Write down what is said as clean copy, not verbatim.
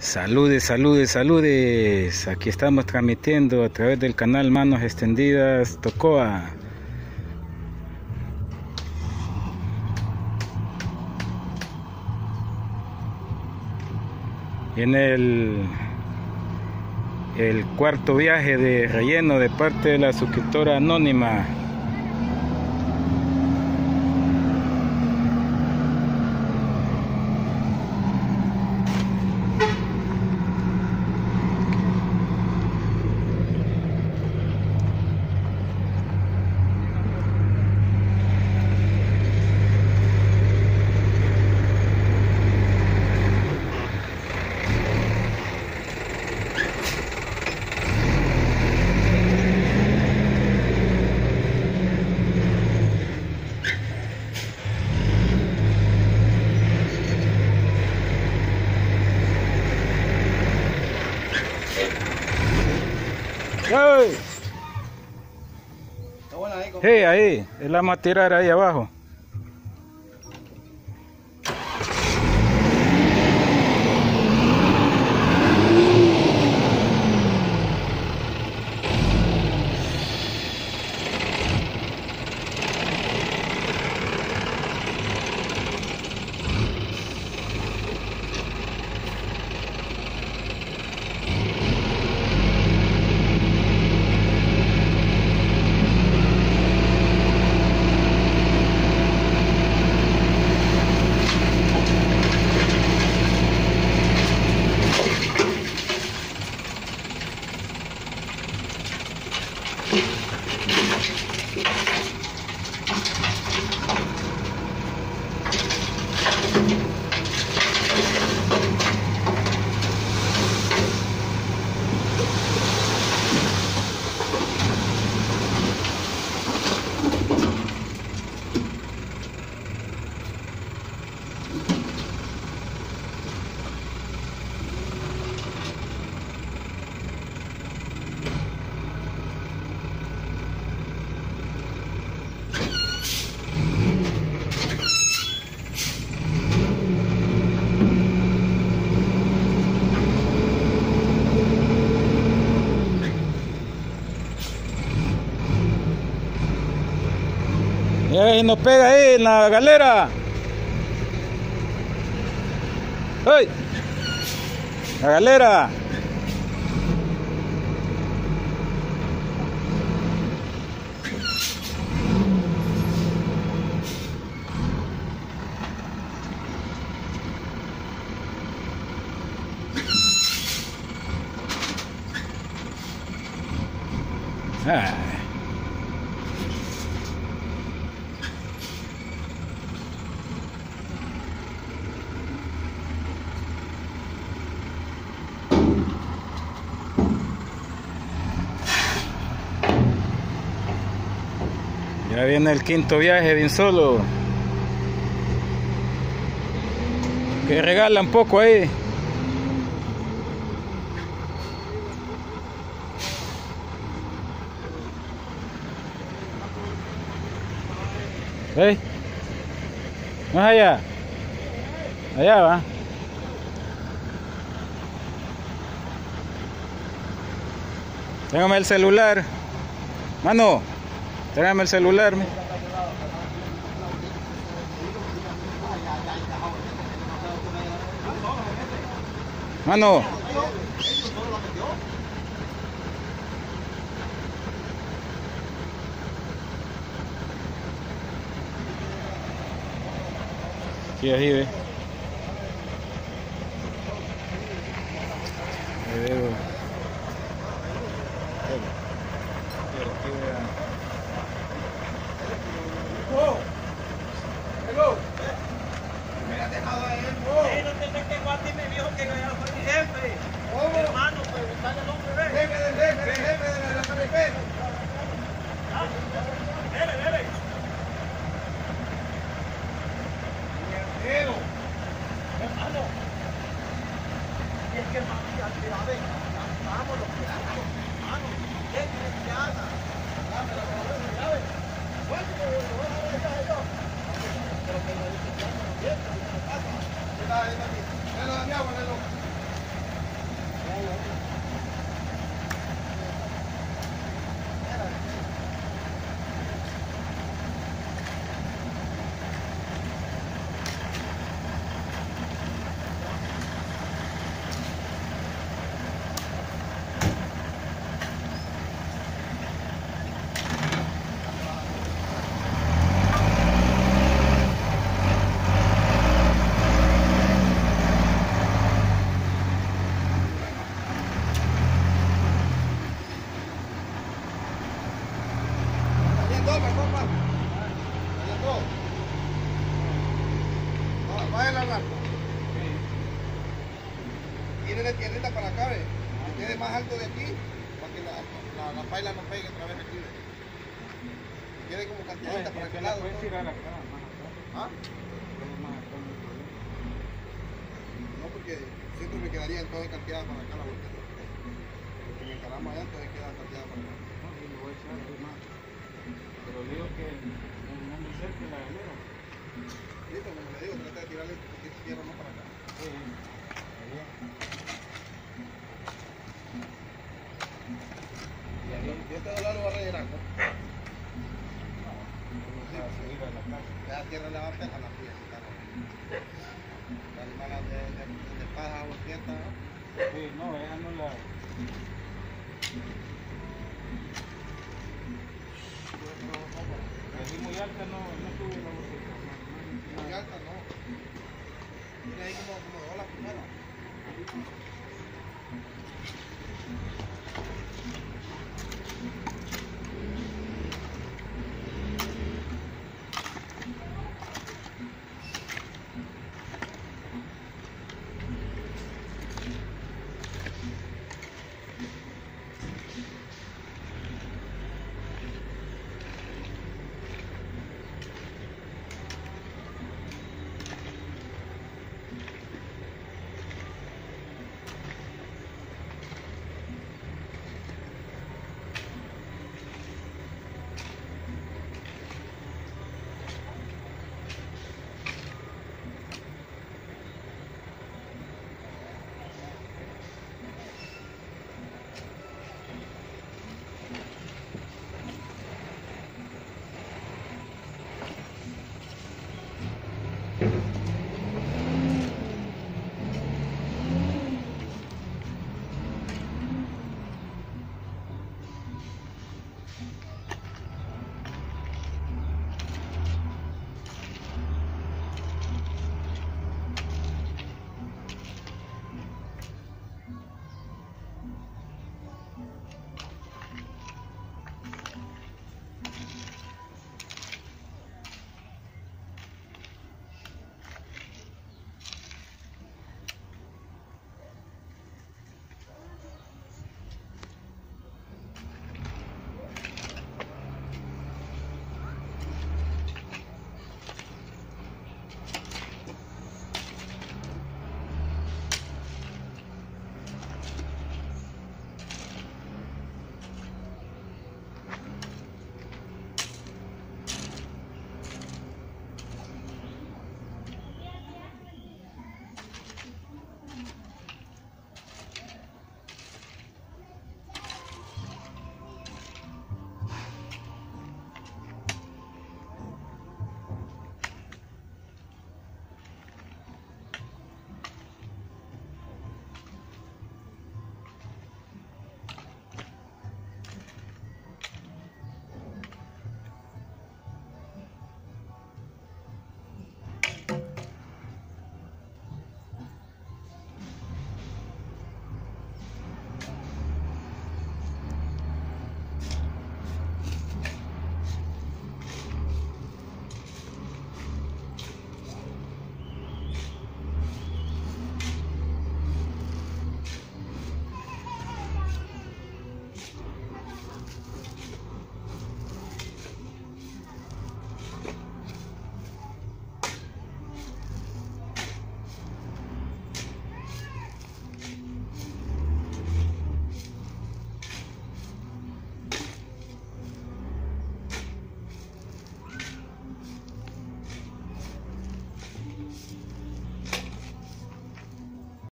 Saludes, saludes, saludes. Aquí estamos transmitiendo a través del canal Manos Extendidas Tocoa. Viene el cuarto viaje de relleno de parte de la suscriptora anónima. Sí, ahí, la vamos a tirar ahí abajo. Y nos pega ahí en la galera. ¡Ay! La galera. Ya viene el quinto viaje de un solo. Que regala un poco ahí. ¿Eh? ¿No es allá? Allá va. Téngame el celular. Mano, téngame el celular. Mano. Sí, ahí ve. Ahí veo. Me ha dejado a él, no te saques guate y me dijo que yo era mi jefe. Mi hermano, pues buscarle el nombre, ve. Jefe de la carretera. Dele. Mierdero. Hermano. Y es que hermano, ya tira, ve. Vámonos, hermano. ¿Qué quieres que haga? Dame la llave. Bueno, lo voy a dejar yo. Pero que no dice que no, bien, pero no pasa. Dale, mi agua, tírele tierrita para acá, ve. Que quede más alto de aquí, para que la paila no pegue otra vez aquí, ve. Que quede como canteadita para aquel lado. Puedes tirar acá, más acá. ¿Ah? Más acá, no hay problema. No, porque siempre me quedaría entonces canteada para acá la vuelta. Porque me encaramos allá, entonces queda canteada para acá. No, y lo voy a echar más. Pero digo que no me cerque la galera. Listo, como le digo, trata de tirarle un poquito de tierra más para acá. Sí, está bien. Y ahí Y este dólar lo va a rellenar, ¿no? vamos a subir a la casa. La tierra le va a pegar la pieza, ¿no? La animal de paja o tienta, ¿no? Sí, no, esa no la... Si muy alta no sube la botella. Muy alta, no. Tiene ahí como dos la primera.